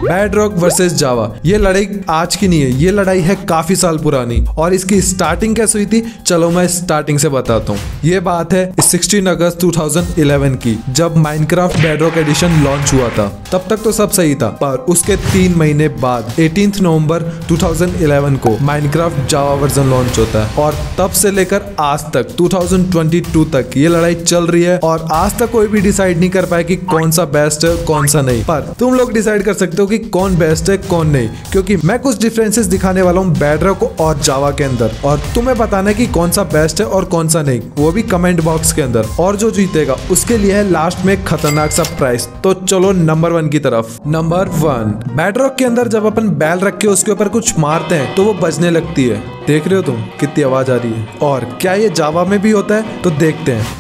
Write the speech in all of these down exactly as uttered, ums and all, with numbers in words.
Bedrock versus जावा, ये लड़ाई आज की नहीं है, ये लड़ाई है काफी साल पुरानी। और इसकी स्टार्टिंग कैसे हुई थी, चलो मैं स्टार्टिंग से बताता हूँ। ये बात है सोलह अगस्त दो हज़ार ग्यारह की, जब माइनक्राफ्ट बेडरॉक एडिशन लॉन्च हुआ था। तब तक तो सब सही था, पर उसके तीन महीने बाद अठारह नवंबर दो हज़ार ग्यारह को माइनक्राफ्ट जावा वर्जन लॉन्च होता है। और तब से लेकर आज तक दो हज़ार बाईस तक ये लड़ाई चल रही है। और आज तक कोई भी डिसाइड नहीं कर पाया कि कौन सा बेस्ट है कौन सा नहीं। पर तुम लोग डिसाइड कर सकते हो कि कौन बेस्ट है कौन नहीं, क्योंकि मैं कुछ डिफरेंसेस दिखाने वाला हूँ बेडरॉक और जावा के अंदर, और तुम्हें बताना है कि कौन सा बेस्ट है और कौन सा नहीं, वो भी कमेंट बॉक्स के अंदर। और जो जीतेगा उसके लिए है लास्ट में खतरनाक सा प्राइस। तो चलो नंबर वन की तरफ। नंबर वन, बेडरॉक के अंदर जब अपन बैल रख के उसके ऊपर कुछ मारते हैं तो वो बजने लगती है। देख रहे हो तुम कितनी आवाज आ रही है। और क्या ये जावा में भी होता है, तो देखते हैं।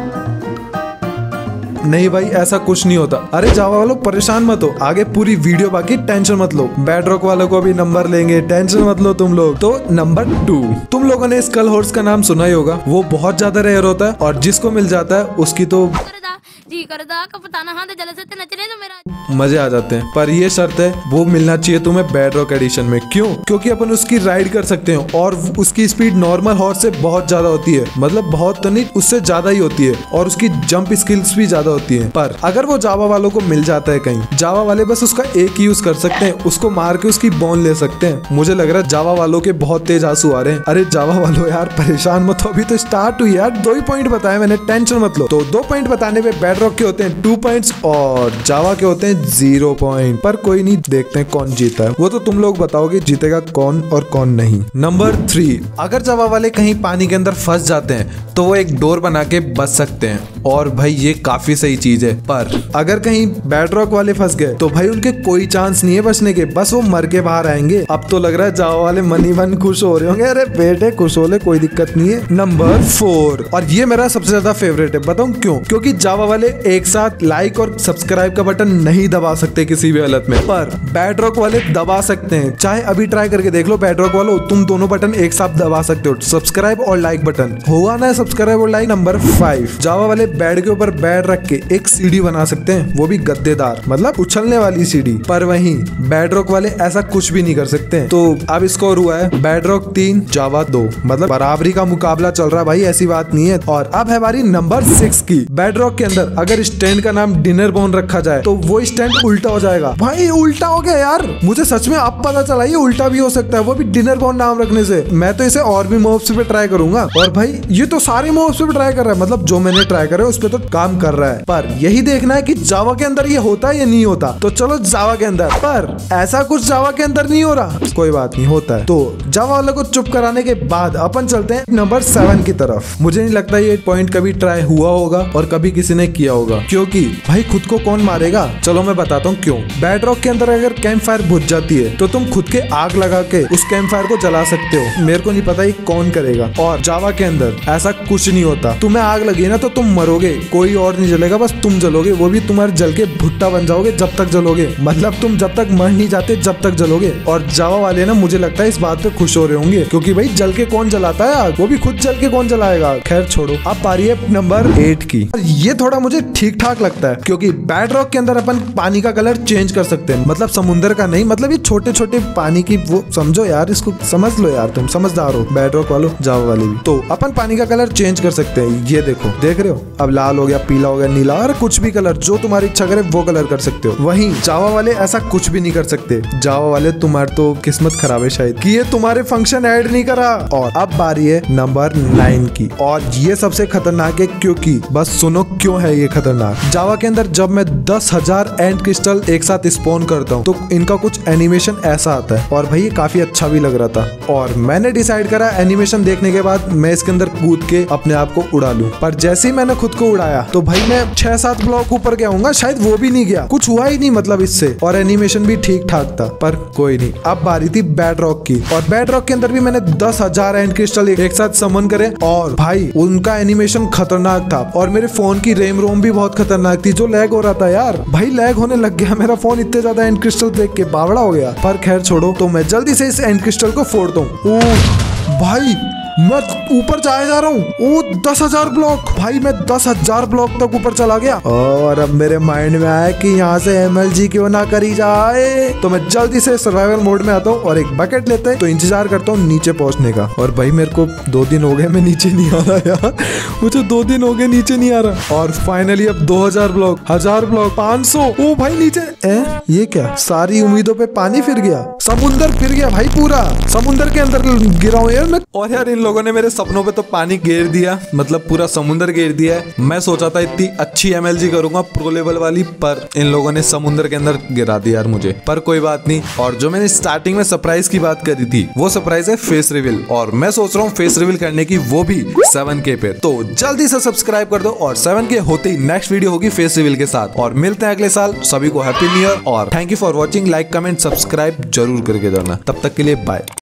नहीं भाई, ऐसा कुछ नहीं होता। अरे जावा वालों परेशान मत हो, आगे पूरी वीडियो बाकी, टेंशन मत लो। बेडरॉक वालों को भी नंबर लेंगे, टेंशन मत लो तुम लोग। तो नंबर टू, तुम लोगों ने स्कल हॉर्स का नाम सुना ही होगा। वो बहुत ज्यादा रेयर होता है और जिसको मिल जाता है उसकी तो जी करदा कप्तान हां जले से नचने तो मेरा मजे आ जाते हैं। पर ये शर्त है, वो मिलना चाहिए तुम्हें बेडरॉक एडिशन में। क्यों? क्योंकि अपन उसकी राइड कर सकते हैं और उसकी स्पीड नॉर्मल हॉर्स से बहुत ज्यादा होती है, मतलब बहुत तो नहीं, उससे ज्यादा ही होती है। और उसकी जंप स्किल्स भी ज्यादा होती है। पर अगर वो जावा वालों को मिल जाता है कहीं, जावा वाले बस उसका एक यूज कर सकते हैं, उसको मार के उसकी बोन ले सकते हैं। मुझे लग रहा है जावा वालों के बहुत तेज आंसू आ रहे हैं। अरे जावा वालों यार परेशान मत हो, अभी तो स्टार्ट हुई यार, दो ही पॉइंट बताए मैंने, टेंशन मत लो। तो दो पॉइंट बताने पे बेडरॉक के होते हैं टू पॉइंट्स और जावा के होते हैं जीरो पॉइंट। पर कोई नहीं, देखते हैं कौन जीता है। वो तो तुम लोग बताओगे जीतेगा कौन और कौन नहीं। नंबर थ्री, अगर जावा वाले कहीं पानी के अंदर फंस जाते हैं तो वो एक डोर बना के बच सकते हैं। और भाई ये काफी सही चीज है। पर अगर कहीं बेडरॉक वाले फंस गए तो भाई उनके कोई चांस नहीं है बचने के, बस वो मर के बाहर आएंगे। अब तो लग रहा है जावा वाले मनी मन खुश हो रहे होंगे। अरे बेटे खुश हो ले, कोई दिक्कत नहीं है। नंबर फोर, और ये मेरा सबसे ज्यादा फेवरेट है, बताऊं क्यों? क्योंकि जावा वाले एक साथ लाइक और सब्सक्राइब का बटन नहीं दबा सकते किसी भी हालत में, पर बेडरॉक वाले दबा सकते हैं। चाहे अभी ट्राई करके देख लो बेडरॉक वालों, तुम दोनों बटन एक साथ दबा सकते हो, सब्सक्राइब और लाइक बटन। हुआ ना सब्सक्राइब और लाइक। नंबर फाइव, जावा वाले बेड के ऊपर बेड रख के एक सीढ़ी बना सकते हैं, वो भी गद्देदार, मतलब उछलने वाली सीढ़ी। पर वहीं बेडरॉक वाले ऐसा कुछ भी नहीं कर सकते। तो अब स्कोर हुआ है बेडरॉक तीन जावा दो, मतलब बराबरी का मुकाबला चल रहा है भाई, ऐसी बात नहीं है। और अब है हमारी नंबर सिक्स की। बेडरॉक के अंदर अगर स्टैंड का नाम डिनर बोन रखा जाए तो वो स्टैंड उल्टा हो जाएगा। भाई उल्टा हो गया यार, मुझे सच में अब पता चला ये उल्टा भी हो सकता है, वो भी डिनर बोन नाम रखने से। मैं तो इसे और भी मोब्स पे ट्राई करूंगा। और भाई ये तो सारे मोब्स पे ट्राई कर रहा है, मतलब जो मैंने ट्राई करा है उस पे तो काम कर रहा है। पर यही देखना है कि जावा के अंदर ये होता है या नहीं होता। तो चलो जावा के अंदर, पर ऐसा कुछ जावा के अंदर नहीं हो रहा, कोई बात नहीं, होता है। तो जावा वाले को चुप कराने के बाद अपन चलते हैं नंबर सेवन की तरफ। मुझे नहीं लगता ये पॉइंट कभी ट्राई हुआ होगा और कभी किसी ने किया होगा, क्योंकि भाई खुद को कौन मारेगा। चलो मैं बताता हूँ क्यों। बेडरॉक के अंदर अगर कैंप फायर बुझ जाती है तो तुम खुद के आग लगा के उस कैंप फायर को जला सकते हो। मेरे को नहीं पता ये कौन करेगा। और जावा के अंदर ऐसा कुछ नहीं होता, तुम्हें आग लगी ना तो तुम मरोगे, कोई और नहीं जलेगा, बस तुम जलोगे, वो भी तुम्हारे जल के भुट्टा बन जाओगे जब तक जलोगे, मतलब तुम जब तक मर नहीं जाते जब तक जलोगे। और जावा वाले ना मुझे लगता है इस बात पे खुश हो रहे होंगे, क्योंकि भाई जल के कौन जलाता है आग, वो भी खुद जल के कौन जलाएगा। खैर छोड़ो, अब पारी है नंबर एट की। ये थोड़ा मुझे ठीक ठाक लगता है, क्योंकि बेडरॉक के अंदर अपन पानी का कलर चेंज कर सकते हैं, मतलब समुद्र का नहीं, मतलब ये छोटे छोटे पानी की, वो समझो यार, इसको समझ लो यार, तुम समझदार हो बेडरॉक वालों, जावा वाले भी। तो अपन पानी का कलर चेंज कर सकते हैं। ये देखो, देख रहे हो, अब लाल हो गया, पीला हो गया, नीला, और कुछ भी कलर जो तुम्हारी इच्छा करे वो कलर कर सकते हो। वहीं जावा वाले ऐसा कुछ भी नहीं कर सकते। जावा वाले तुम्हारी तो किस्मत खराब है शायद कि ये तुम्हारे फंक्शन ऐड नहीं करा। और अब बारी है नंबर नाइन की, और ये सबसे खतरनाक है, क्योंकि बस सुनो क्यों है ये खतरनाक। जावा के अंदर जब मैं दस हजार एंड क्रिस्टल एक साथ स्पॉन करता हूँ तो इनका कुछ एनिमेशन ऐसा आता है, और भाई ये काफी अच्छा भी लग रहा था। और मैंने डिसाइड करा एनिमेशन देखने के बाद मैं इसके अंदर कूद के अपने आप को उड़ा लूं। पर जैसे ही मैंने खुद को उड़ाया तो भाई मैं छह सात ब्लॉक ऊपर गया हूँ, शायद वो भी नहीं गया, कुछ हुआ ही नहीं मतलब इससे, और एनिमेशन भी ठीक ठाक था। पर कोई नहीं, अब बारी थी बेडरॉक की, और बेडरॉक के अंदर भी मैंने दस हजार एंड क्रिस्टल एक साथ समन करे, और भाई उनका एनिमेशन खतरनाक था। और मेरे फोन की रैम रोम भी बहुत खतरनाक थी, जो लैग हो रहा था यार, भाई लैग होने लग गया मेरा फोन, इतने ज्यादा एंड क्रिस्टल देख के बावड़ा हो गया। पर खैर छोड़ो, तो मैं जल्दी से इस एंड क्रिस्टल को फोड़ता हूँ। भाई मैं ऊपर जाए जा रहा हूँ। ओ दस हजार ब्लॉक भाई, मैं दस हजार ब्लॉक तक ऊपर चला गया। और अब मेरे माइंड में आया कि यहाँ से एमएलजी क्यों ना करी जाए। तो मैं जल्दी से सर्वाइवल मोड में आता हूँ और एक बकेट लेते हैं। तो इंतजार करता हूँ नीचे पहुंचने का। और भाई मेरे को दो दिन हो गए मैं नीचे नहीं आ रहा यार, मुझे दो दिन हो गए नीचे नहीं आ रहा। और फाइनली अब दो हजार ब्लॉक, हजार ब्लॉक, पाँच सौ। ओ भाई नीचे ए, ये क्या, सारी उम्मीदों पे पानी फिर गया, समुंदर फिर गया भाई, पूरा समुंदर के अंदर गिरा हूँ यार मैं। और यार इन लोगों ने मेरे सपनों पे तो पानी घेर दिया, मतलब पूरा समुंदर घेर दिया है। मैं सोचा था इतनी अच्छी एमएलजी करूंगा प्रो लेवल वाली, पर इन लोगों ने समुंदर के अंदर गिरा दिया यार मुझे। पर कोई बात नहीं। और जो मैंने स्टार्टिंग में सरप्राइज की बात करी थी, वो सरप्राइज है फेस रिवील। और मैं सोच रहा हूँ फेस रिवील करने की, वो भी सेवन के पे। तो जल्दी से सब्सक्राइब कर दो और सेवन के होते ही नेक्स्ट वीडियो होगी फेस रिवील के साथ। और मिलते हैं अगले साल। सभी को हैप्पी न्यू ईयर और thank you for watching. Like comment subscribe जरूर करके जाना। तब तक के लिए बाय।